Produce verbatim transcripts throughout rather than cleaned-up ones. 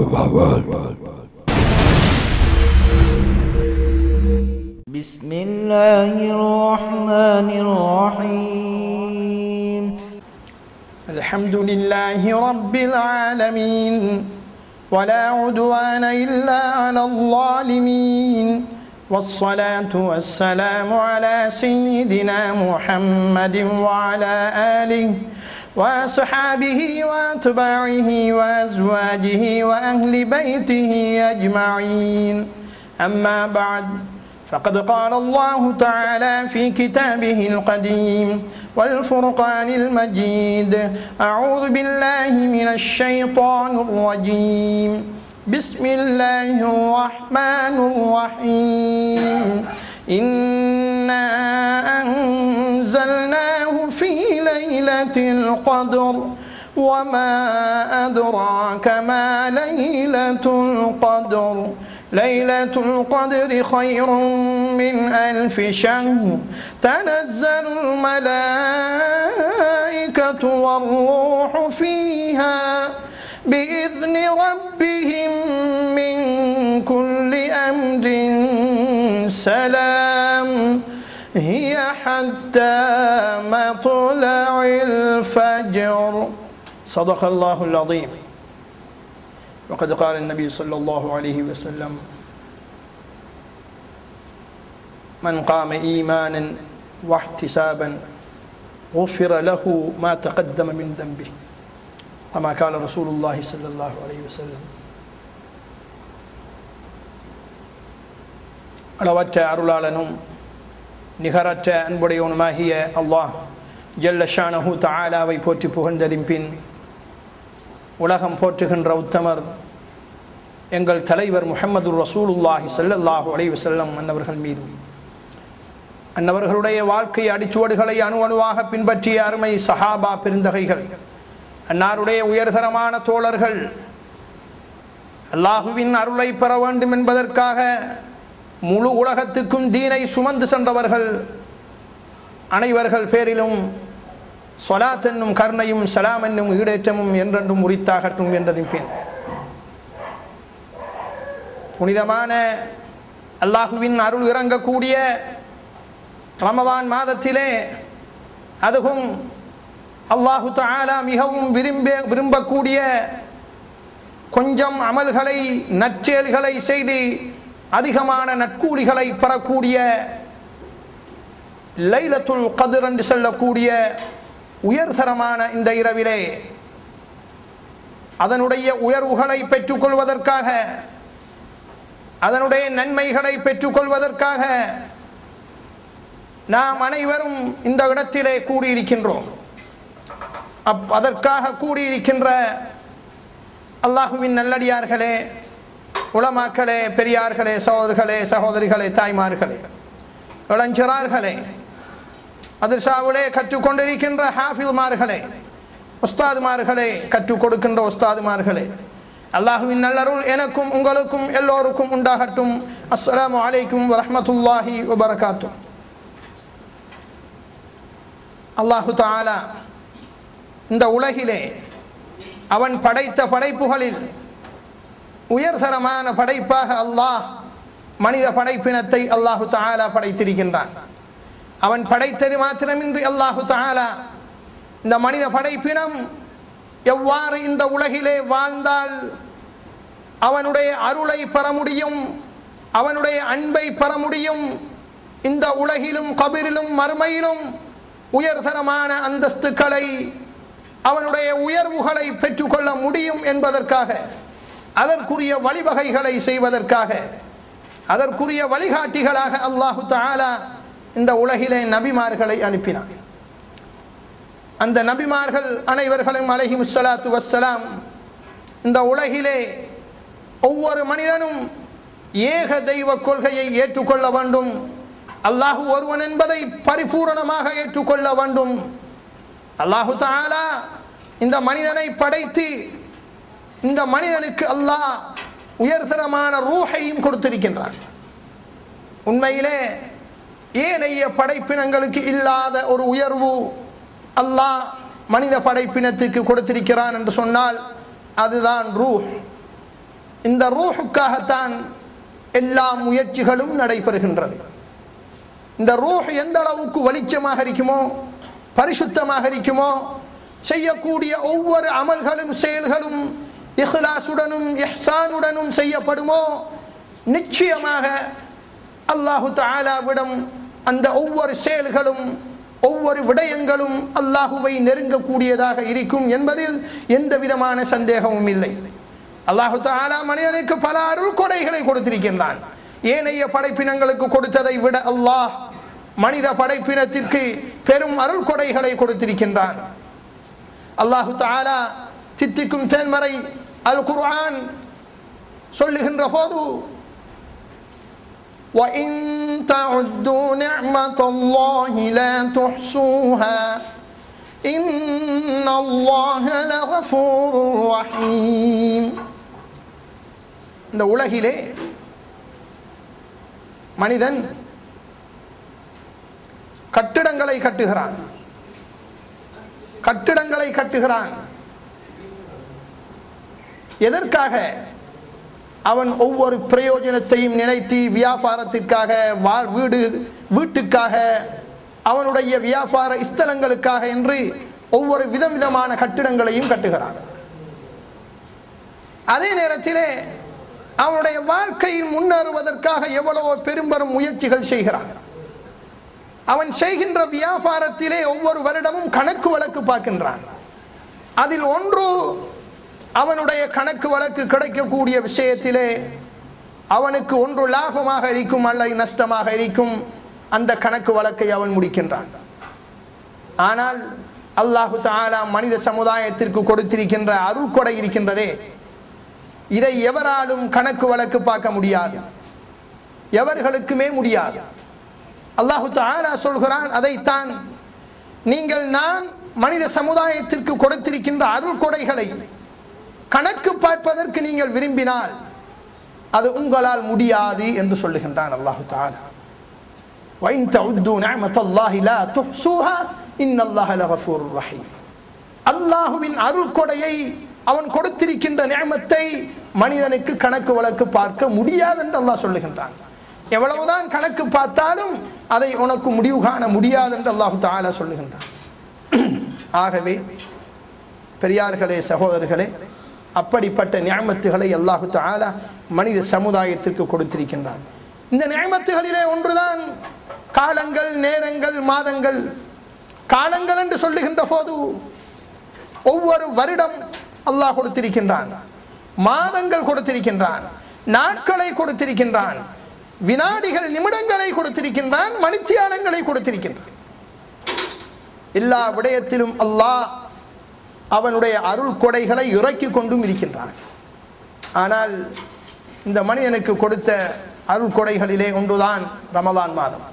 بسم الله الرحمن الرحيم الحمد لله رب العالمين ولا عدوان إلا على الظالمين والصلاة والسلام على سيدنا محمد وعلى آله وأصحابه وأتباعه وأزواجه وأهل بيته أجمعين أما بعد فقد قال الله تعالى في كتابه القديم والفرقان المجيد أعوذ بالله من الشيطان الرجيم بسم الله الرحمن الرحيم إنا أنزلناه في ليلة القدر وما أدراك ما ليلة القدر ليلة القدر خير من ألف شهر تنزل الملائكة والروح فيها بإذن ربهم من كل أمر سلام هي حتى مطلع الفجر صدق الله العظيم. وقد قال النبي صلى الله عليه وسلم من قام إيمانا واحتسابا غفر له ما تقدم من ذنبه كما قال رسول الله صلى الله عليه وسلم. அளவற்ற அருளாளனும் நிகரற்ற அன்புடையவனுமாகிய அல்லாஹ் ஜல்ல ஷானஹு தஆலாவை போற்றி புகழ்ந்ததின் பின் உலகம் போற்றுகின்ற உத்தமர் எங்கள் தலைவர் முஹம்மது ரசூலுல்லாஹி ஸல்லல்லாஹு அலைஹி வஸல்லம் அன்னவர்கள் மீதும் அன்னவர்களுடைய வாழ்க்கை அடிச்சுவடுகளை அணு அணுவாக பின்பற்றிய அருமை சஹாபா பெருந்தகைகள் அன்னாருடைய உயர்தரமான தோழர்கள் அல்லாஹுவின் அருளை பெற வேண்டும் என்பதற்காக முழு உலகத்துக்கும் தீனை சுமந்து சென்றவர்கள் அனைவர்கள் பேரிலும் சொலாத் என்னும் கருணையும் சலாம் என்னும் ஈடேற்றமும் என்றென்றும் உரித்தாகட்டும் என்றதின் பின் புனிதமான அல்லாஹுவின் அருள் இறங்கக்கூடிய ரமதான் மாதத்திலே அதுவும் அல்லாஹு தஆலா மிகவும் விரும்ப விரும்பக்கூடிய கொஞ்சம் அமல்களை நற்செயல்களை செய்து அதிகமான நற்கூலிகளை பெறக்கூடிய லைலத்துல் கத்ர் என்று சொல்லக்கூடிய உயர்தரமான இந்த இரவிலே அதனுடைய உயர்வுகளை பெற்றுக்கொள்வதற்காக அதனுடைய நன்மைகளை பெற்றுக்கொள்வதற்காக நாம் அனைவரும் இந்த இடத்திலே கூடியிருக்கின்றோம். அப் அதற்காக கூடியிருக்கின்ற அல்லாஹுவின் நல்லடியார்களே, உலமாக்களே, பெரியார்களே, சகோதரர்களே, சகோதரிகளே, தாய்மார்களே, இளஞ்சிறார்களே, மதர்சாவிலே கற்றுக்கொண்டிருக்கின்ற ஹாஃபில்மார்களே, உஸ்தாதுமார்களே, கற்றுக் கொடுக்கின்ற உஸ்தாதுமார்களே, அல்லாஹுவின் நல்லருள் எனக்கும் உங்களுக்கும் எல்லோருக்கும் உண்டாகட்டும். அஸ்ஸலாமு அலைக்கும் வரஹ்மத்துல்லாஹி வபரகாத்துஹ். அல்லாஹு தஆலா இந்த உலகிலே அவன் படைத்த படைப்புகளில் உயர்தரமான படைப்பாக அல்லாஹ் மனித படைப்பினத்தை அல்லாஹு தஆலா படைத்திருக்கின்றான். அவன் படைத்தது மாத்திரமின்றி அல்லாஹு தஆலா இந்த மனித படைப்பினம் எவ்வாறு இந்த உலகிலே வாழ்ந்தால் அவனுடைய அருளை பெற முடியும், அவனுடைய அன்பை பெற முடியும், இந்த உலகிலும் கபிரிலும் மறுமையிலும் உயர்தரமான அந்தஸ்துக்களை அவனுடைய உயர்வுகளை பெற்றுக்கொள்ள முடியும் என்பதற்காக அதற்குரிய வழிவகைகளை செய்வதற்காக அதற்குரிய வழிகாட்டிகளாக அல்லாஹு தஆலா இந்த உலகிலே நபிமார்களை அனுப்பினார். அந்த நபிமார்கள் அனைவர்களும் அலைஹிமுஸ் ஸலாத்து வஸ்ஸலாம் இந்த உலகிலே ஒவ்வொரு மனிதனும் ஏக தெய்வ கொள்கையை ஏற்றுக்கொள்ள வேண்டும், அல்லாஹு ஒருவன் என்பதை பரிபூரணமாக ஏற்றுக்கொள்ள வேண்டும். அல்லாஹு தஆலா இந்த மனிதனை படைத்து இந்த மனிதனுக்கு அல்லாஹ் உயர்தரமான ரூஹையும் கொடுத்திருக்கின்றான். உண்மையிலே ஏனைய படைப்பினங்களுக்கு இல்லாத ஒரு உயர்வு அல்லாஹ் மனித படைப்பினத்துக்கு கொடுத்திருக்கிறான் என்று சொன்னால் அதுதான் ரூஹ். இந்த ரூஹுக்காகத்தான் எல்லா முயற்சிகளும் நடைபெறுகின்றது. இந்த ரூஹ் எந்த அளவுக்கு வெளிச்சமாக இருக்குமோ, பரிசுத்தமாக இருக்குமோ, செய்யக்கூடிய ஒவ்வொரு அமல்களும் செயல்களும் இஹ்லாசுடனும் இஹ்சானுடனும் செய்யப்படுமோ, நிச்சயமாக அல்லாஹு தஆலாவிடம் அந்த ஒவ்வொரு செயல்களும் ஒவ்வொரு விடயங்களும் அல்லாஹுவை நெருங்கக்கூடியதாக இருக்கும் என்பதில் எந்த விதமான சந்தேகமும் இல்லை. அல்லாஹு தஆலா மனிதனுக்கு பல அருள் கொடைகளை கொடுத்திருக்கின்றான். ஏனைய படைப்பினங்களுக்கு கொடுத்ததை விட அல்லாஹ் மனித படைப்பினத்திற்கு பெரும் அருள் கொடைகளை கொடுத்திருக்கின்றான். அல்லாஹு தஆலா தித்திக்கும் தேன்மறை அல் குர்ஆன் சொல்லுகின்ற போது وَإِن تَعُدُّوا نِعْمَةَ اللَّهِ لَا تُحْصُوهَا إِنَّ اللَّهَ لَغَفُورٌ رَحِيمٌ. இந்த உலகிலே மனிதன் கட்டிடங்களை கட்டுகிறான் கட்டிடங்களை கட்டுகிறான் எதற்காக? அவன் ஒவ்வொரு பிரயோஜனத்தையும் நினைத்து வியாபாரத்திற்காக, வீடு வீட்டுக்காக, அவனுடைய வியாபார ஸ்தலங்களுக்காக என்று ஒவ்வொரு விதம் விதமான கட்டிடங்களையும் கட்டுகிறான். அதே நேரத்திலே அவனுடைய வாழ்க்கையில் முன்னேறுவதற்காக எவ்வளவோ பெரும்பெரும் முயற்சிகள் செய்கிறான். அவன் செய்கின்ற வியாபாரத்திலே ஒவ்வொரு வருடமும் கணக்கு வழக்கு பார்க்கின்றான். அதில் ஒன்று அவனுடைய கணக்கு வழக்கு கிடைக்கக்கூடிய விஷயத்திலே அவனுக்கு ஒன்று லாபமாக இருக்கும் அல்லது நஷ்டமாக இருக்கும். அந்த கணக்கு வழக்கை அவன் முடிக்கின்றான். ஆனால் அல்லாஹு தஆலா மனித சமுதாயத்திற்கு கொடுத்திருக்கின்ற அருள் கொடை இருக்கின்றதே, இதை எவராலும் கணக்கு வழக்கு பார்க்க முடியாது, எவர்களுக்குமே முடியாது. அல்லாஹு தஆலா சொல்கிறான், அதைத்தான் நீங்கள் நான் மனித சமுதாயத்திற்கு கொடுத்திருக்கின்ற அருள் கொடைகளை கணக்கு பார்ப்பதற்கு நீங்கள் விரும்பினால் அது உங்களால் முடியாது என்று சொல்லுகின்றான் அல்லாஹு தஆலா. وَإِن تَعُدُّوا نِعْمَةَ اللَّهِ لَا تُحْصُوهَا إِنَّ اللَّهَ لَغَفُورٌ رَحِيمٌ. அல்லாஹ்வின் அருள் கொடையை, அவன் கொடுத்திருக்கின்ற நிஅமத்தை மனிதனுக்கு கணக்கு வழக்கு பார்க்க முடியாது என்று அல்லாஹ் சொல்லுகின்றான். எவ்வளவுதான் கணக்கு பார்த்தாலும் அதை உனக்கு முடிவு காண முடியாது என்று அல்லாஹு தஆலா சொல்லுகின்றான். ஆகவே பெரியார்களே, சகோதரர்களே, அப்படிப்பட்ட நிஅமத்துகளை அல்லாஹு தஆலா மனித சமுதாயத்திற்கு கொடுத்திருக்கின்றான். இந்த நிஅமத்துகளிலே ஒன்றுதான் காலங்கள், நேரங்கள், மாதங்கள். காலங்கள் என்று சொல்லுகின்ற போது ஒவ்வொரு வருடம் அல்லாஹ் கொடுத்திருக்கின்றான், மாதங்கள் கொடுத்திருக்கின்றான், நாட்களை கொடுத்திருக்கின்றான், வினாடிகள், நிமிடங்களை கொடுத்திருக்கின்றான், மணித்தியாலங்களை கொடுத்திருக்கின்றான். எல்லா விடயத்திலும் அல்லாஹ் அவனுடைய அருள் கொடைகளை இறக்கி கொண்டும் இருக்கின்றான். ஆனால் இந்த மனிதனுக்கு கொடுத்த அருள் கொடைகளிலே ஒன்றுதான் ரமலான் மாதம்.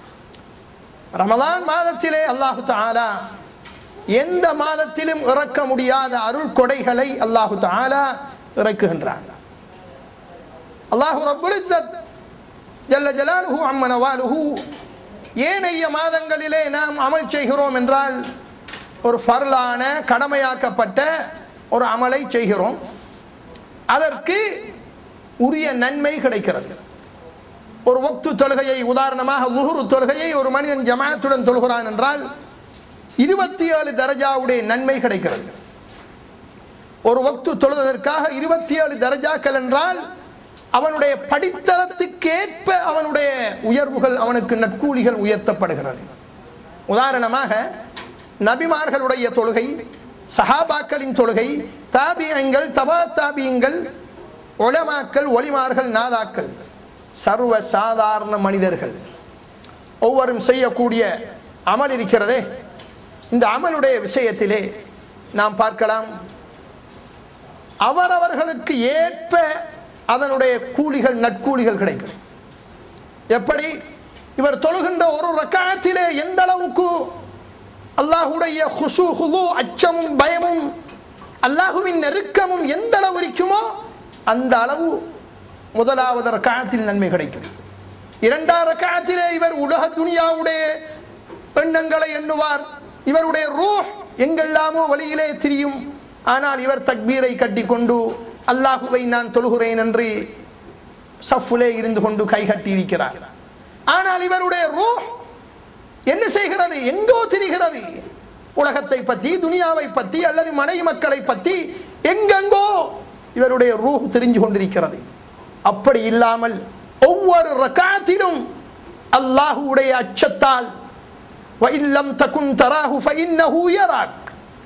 ரமலான் மாதத்திலே அல்லாஹு தஆலா எந்த மாதத்திலும் இறக்க முடியாத அருள் கொடைகளை அல்லாஹு தஆலா இறக்குகின்றான். அல்லாஹு ரப்புல் இஸ்ஸத் ஜல்ல ஜலாலுஹு அம்ம நவாலுஹு ஏனைய மாதங்களிலே நாம் அமல் செய்கிறோம் என்றால் ஒரு ஃபர்லான கடமையாக்கப்பட்ட ஒரு அமலை செய்கிறோம், அதற்கு உரிய நன்மை கிடைக்கிறது. ஒரு வக்து தொழுகையை, உதாரணமாக லுஹுர் தொழுகையை ஒரு மனிதன் ஜமாஅத்துடன் தொழுகிறான் என்றால் இருபத்தி ஏழு தரஜாவுடைய நன்மை கிடைக்கிறது. ஒரு வக்து தொழுவதற்காக இருபத்தி ஏழு தரஜாக்கள் என்றால் அவனுடைய படித்தரத்துக்கேற்ப அவனுடைய உயர்வுகள், அவனுக்கு நற்கூலிகள் உயர்த்தப்படுகிறது. உதாரணமாக நபிமார்களுடைய தொழுகை, சஹாபாக்களின் தொழுகை, தாபியங்கள், தபா தாபியங்கள், உலமாக்கள், ஒலிமார்கள், நாதாக்கள், சர்வ சாதாரண மனிதர்கள் ஒவ்வொரும் செய்யக்கூடிய அமல் இருக்கிறதே, இந்த அமலுடைய விஷயத்திலே நாம் பார்க்கலாம், அவரவர்களுக்கு ஏற்ப அதனுடைய கூலிகள், நற்கூலிகள் கிடைக்கும். எப்படி? இவர் தொழுகின்ற ஒரு ரக்காத்திலே எந்த அளவுக்கு அல்லாஹுடைய ஹுஷூ ஹுது, அச்சமும் பயமும் அல்லாஹுவின் நெருக்கமும் எந்த அளவு இருக்குமோ அந்த அளவு முதலாவது ரக்காத்தில் நன்மை கிடைக்கும். இரண்டாவது ரக்காத்திலே இவர் உலக துனியாவுடைய எண்ணங்களை எண்ணுவார், இவருடைய ரூஹ் எங்கெல்லாமோ வழியிலே திரியும். ஆனால் இவர் தக்பீரை கட்டி கொண்டு அல்லாஹுவை நான் தொழுகிறேன் என்று சஃப்லே இருந்து கொண்டு கைகட்டி இருக்கிறார். ஆனால் இவருடைய ரூஹ் என்ன செய்கிறது? எங்கோ திரிகிறது. உலகத்தை பற்றி, துனியாவை பற்றி, அல்லது மனைவி மக்களை பற்றி எங்கெங்கோ இவருடைய ரூஹ் தெரிஞ்சு கொண்டிருக்கிறது. அப்படி இல்லாமல் ஒவ்வொரு ரகாத்திலும் அல்லாஹுடைய அச்சத்தால் வஇல்லம் தகுன் தராஹு ஃபஇன்னஹு யராக்,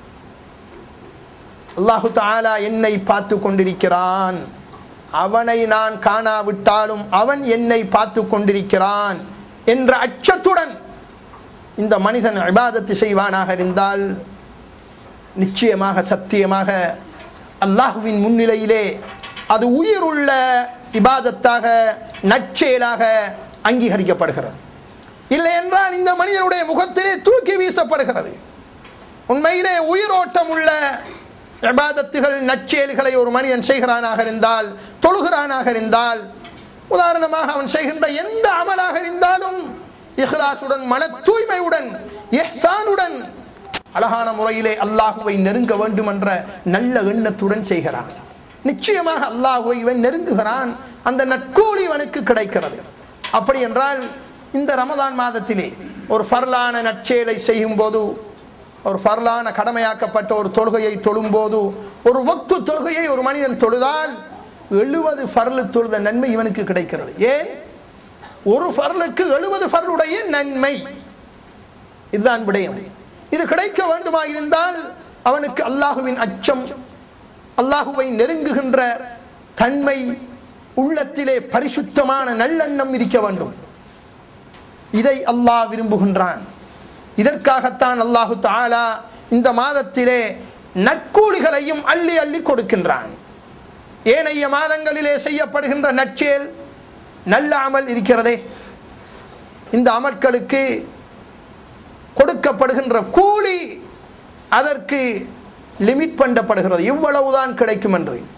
அல்லாஹு தஆலா என்னை பார்த்து கொண்டிருக்கிறான், அவனை நான் காணாவிட்டாலும் அவன் என்னை பார்த்து கொண்டிருக்கிறான் என்ற அச்சத்துடன் இந்த மனிதன் இபாதத்து செய்வானாக இருந்தால் நிச்சயமாக சத்தியமாக அல்லாஹுவின் முன்னிலையிலே அது உயிருள்ள இபாதத்தாக நற்செயலாக அங்கீகரிக்கப்படுகிறது. இல்லை என்றால் இந்த மனிதனுடைய முகத்திலே தூக்கி வீசப்படுகிறது. உண்மையிலே உயிரோட்டம் உள்ள இபாதத்துகள் நற்செயல்களை ஒரு மனிதன் செய்கிறானாக இருந்தால், தொழுகிறானாக இருந்தால், உதாரணமாக அவன் செய்கின்ற எந்த அமலாக இருந்தாலும் இஹ்லாசுடன், மன தூய்மையுடன், இஹ்சானுடன், அழகான முறையிலே அல்லாஹுவை நெருங்க வேண்டும் என்ற நல்ல எண்ணத்துடன் செய்கிறான். நிச்சயமாக அல்லாஹுவை இவன் நெருங்குகிறான், அந்த நற்கூலி இவனுக்கு கிடைக்கிறது. அப்படி என்றால் இந்த ரமதான் மாதத்திலே ஒரு ஃபர்லான நற்செயலை செய்யும் போது, ஒரு ஃபர்லான கடமையாக்கப்பட்ட ஒரு தொழுகையை தொழும் போது, ஒரு வக்து தொழுகையை ஒரு மனிதன் தொழுதால் எழுபது ஃபர்லு தொழுத நன்மை இவனுக்கு கிடைக்கிறது. ஏன்? ஒரு ஃபர்லுக்கு எழுபது ஃபர்லுடைய நன்மை. இதுதான் விடயம். இது கிடைக்க வேண்டுமா இருந்தால் அவனுக்கு அல்லாஹுவின் அச்சம், அல்லாஹுவை நெருங்குகின்ற தன்மை, உள்ளத்திலே பரிசுத்தமான நல்லெண்ணம் இருக்க வேண்டும். இதை அல்லாஹ் விரும்புகின்றான். இதற்காகத்தான் அல்லாஹு தஆலா இந்த மாதத்திலே நற்கூலிகளையும் அள்ளி அள்ளி கொடுக்கின்றான். ஏனைய மாதங்களிலே செய்யப்படுகின்ற நற்செயல், நல்ல அமல் இருக்கிறதே, இந்த அமல்களுக்கு கொடுக்கப்படுகின்ற கூலி அதற்கு லிமிட் பண்ணப்படுகிறது, இவ்வளவுதான் கிடைக்கும் என்று.